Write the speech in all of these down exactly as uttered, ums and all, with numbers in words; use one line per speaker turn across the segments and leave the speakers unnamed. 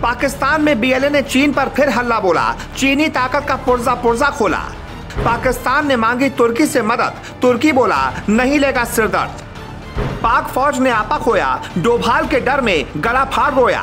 पाकिस्तान में बीएलए ने चीन पर फिर हल्ला बोला, चीनी ताकत का पुर्जा पुर्जा खोला। पाकिस्तान ने मांगी तुर्की से मदद, तुर्की बोला नहीं लेगा सिरदर्द। पाक फौज ने आपा खोया, डोभाल के डर में गला फाड़ रोया।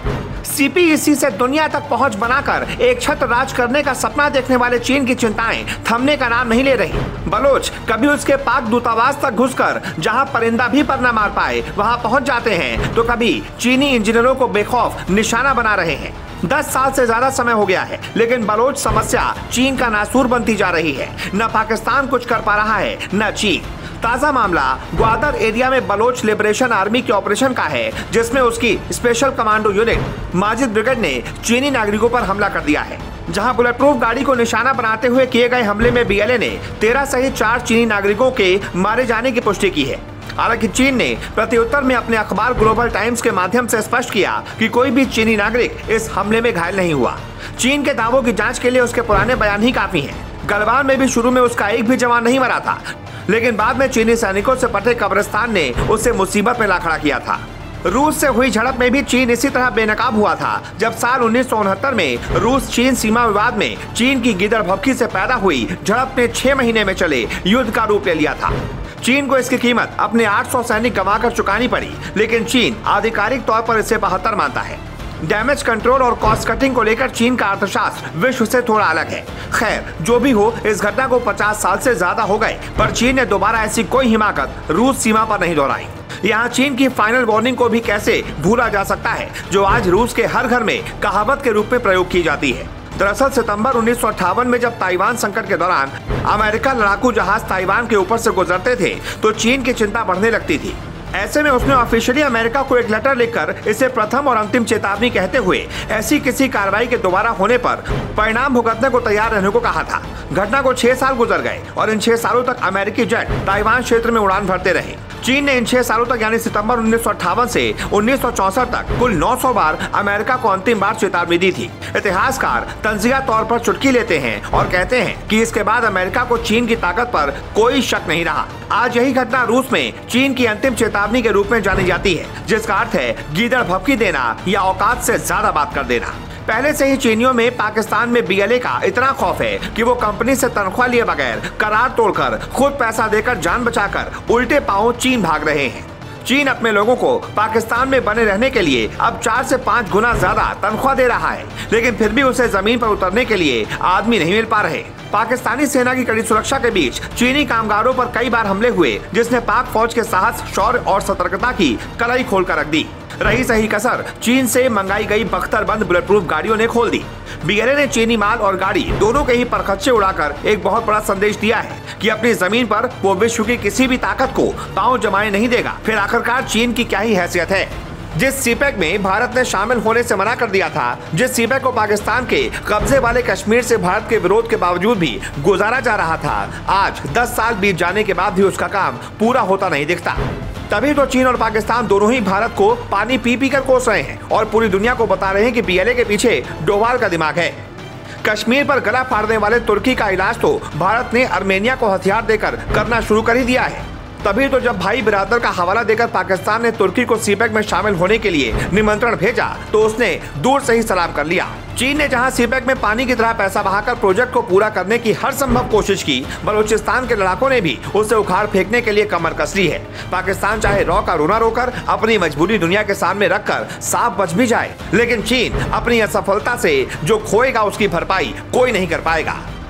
सीपीईसी से दुनिया तक पहुंच बनाकर एक छत्र राज करने का सपना देखने वाले चीन की चिंताएं थमने का नाम नहीं ले रही। बलोच कभी उसके पाक दूतावास तक घुसकर जहां परिंदा भी पर न मार पाए वहां पहुंच जाते हैं, तो कभी चीनी इंजीनियरों को बेखौफ निशाना बना रहे हैं। दस साल से ज्यादा समय हो गया है, लेकिन बलोच समस्या चीन का नासूर बनती जा रही है। न पाकिस्तान कुछ कर पा रहा है, न चीन। ताजा मामला ग्वादर एरिया में बलोच लिबरेशन आर्मी के ऑपरेशन का है, जिसमें उसकी special commando unit Majid brigade ने चीनी नागरिकों पर हमला कर दिया है। जहां बुलेट प्रूफ गाड़ी को निशाना बनाते हुए किए गए हमले में बीएलए ने तेरह सहित चार चीनी नागरिकों के मारे जाने की पुष्टि की है। हालांकि चीन ने प्रत्युत्तर में अपने अखबार ग्लोबल टाइम्स के माध्यम से स्पष्ट किया कि कोई भी चीनी नागरिक इस हमले में घायल नहीं हुआ। चीन के दावों की जांच के लिए उसके पुराने बयान ही काफी हैं। गलवान में भी शुरू में उसका एक भी जवान नहीं मरा था, लेकिन बाद में चीनी सैनिकों से पटे कब्रिस्तान ने उसे मुसीबत में ला खड़ा किया था। रूस से हुई झड़प में भी चीन इसी तरह बेनकाब हुआ था, जब साल उन्नीस सौ उनहत्तर में रूस चीन सीमा विवाद में चीन की गिदड़ भभकी से पैदा हुई झड़प ने छह महीने में चले युद्ध का रूप ले लिया था। चीन को इसकी कीमत अपने आठ सौ सैनिक गंवाकर चुकानी पड़ी, लेकिन चीन आधिकारिक तौर पर इसे बहत्तर मानता है। डैमेज कंट्रोल और कॉस्ट कटिंग को लेकर चीन का अर्थशास्त्र विश्व से थोड़ा अलग है। खैर जो भी हो, इस घटना को पचास साल से ज्यादा हो गए, पर चीन ने दोबारा ऐसी कोई हिमाकत रूस सीमा पर नहीं दोहराई। यहाँ चीन की फाइनल वार्निंग को भी कैसे भूला जा सकता है, जो आज रूस के हर घर में कहावत के रूप में प्रयोग की जाती है। दरअसल सितंबर उन्नीस सौ अट्ठावन में जब ताइवान संकट के दौरान अमेरिका लड़ाकू जहाज ताइवान के ऊपर से गुजरते थे, तो चीन की चिंता बढ़ने लगती थी। ऐसे में उसने ऑफिशियली अमेरिका को एक लेटर लिखकर इसे प्रथम और अंतिम चेतावनी कहते हुए ऐसी किसी कार्रवाई के दोबारा होने पर परिणाम भुगतने को तैयार रहने को कहा था। घटना को छह साल गुजर गए और इन छह सालों तक अमेरिकी जेट ताइवान क्षेत्र में उड़ान भरते रहे। चीन ने इन छह सालों तक यानी सितंबर उन्नीस सौ अट्ठावन से उन्नीस सौ चौसठ तक कुल नौ सौ बार अमेरिका को अंतिम बार चेतावनी दी थी। इतिहासकार तंजिया तौर पर चुटकी लेते हैं और कहते हैं कि इसके बाद अमेरिका को चीन की ताकत पर कोई शक नहीं रहा। आज यही घटना रूस में चीन की अंतिम चेतावनी के रूप में जानी जाती है, जिसका अर्थ है गीदड़ भभकी देना या औकात से ज्यादा बात कर देना। पहले से ही चीनियों में पाकिस्तान में बीएलए का इतना खौफ है कि वो कंपनी से तनख्वाह लिए बगैर करार तोड़कर खुद पैसा देकर जान बचाकर उल्टे पांव चीन भाग रहे हैं। चीन अपने लोगों को पाकिस्तान में बने रहने के लिए अब चार से पाँच गुना ज्यादा तनख्वाह दे रहा है, लेकिन फिर भी उसे जमीन पर उतरने के लिए आदमी नहीं मिल पा रहे। पाकिस्तानी सेना की कड़ी सुरक्षा के बीच चीनी कामगारों पर कई बार हमले हुए, जिसने पाक फौज के साहस, शौर्य और सतर्कता की कलाई खोल कर रख दी। रही सही कसर चीन से मंगाई गई बख्तरबंद बुलेट प्रूफ गाड़ियों ने खोल दी। बीएलए ने चीनी माल और गाड़ी दोनों के ही परखच्चे उड़ाकर एक बहुत बड़ा संदेश दिया है कि अपनी जमीन पर वो विश्व की किसी भी ताकत को पांव जमाए नहीं देगा। फिर आखिरकार चीन की क्या ही हैसियत है। जिस सीपेक में भारत ने शामिल होने से मना कर दिया था, जिस सीपेक को पाकिस्तान के कब्जे वाले कश्मीर से भारत के विरोध के बावजूद भी गुजारा जा रहा था, आज दस साल बीत जाने के बाद भी उसका काम पूरा होता नहीं दिखता। तभी तो चीन और पाकिस्तान दोनों ही भारत को पानी पी पी कर कोस रहे हैं और पूरी दुनिया को बता रहे हैं कि बीएलए के पीछे डोभाल का दिमाग है। कश्मीर पर गला फाड़ने वाले तुर्की का इलाज तो भारत ने आर्मेनिया को हथियार देकर करना शुरू कर ही दिया है। तभी तो जब भाई बिरादर का हवाला देकर पाकिस्तान ने तुर्की को सीपेक में शामिल होने के लिए निमंत्रण भेजा, तो उसने दूर से ही सलाम कर लिया। चीन ने जहां सीपेक में पानी की तरह पैसा बहाकर प्रोजेक्ट को पूरा करने की हर संभव कोशिश की, बलूचिस्तान के लड़ाकों ने भी उसे उखाड़ फेंकने के लिए कमर कस ली है। पाकिस्तान चाहे रौ का रोना रोकर अपनी मजबूरी दुनिया के सामने रखकर साफ बच भी जाए, लेकिन चीन अपनी असफलता से जो खोएगा उसकी भरपाई कोई नहीं कर पाएगा।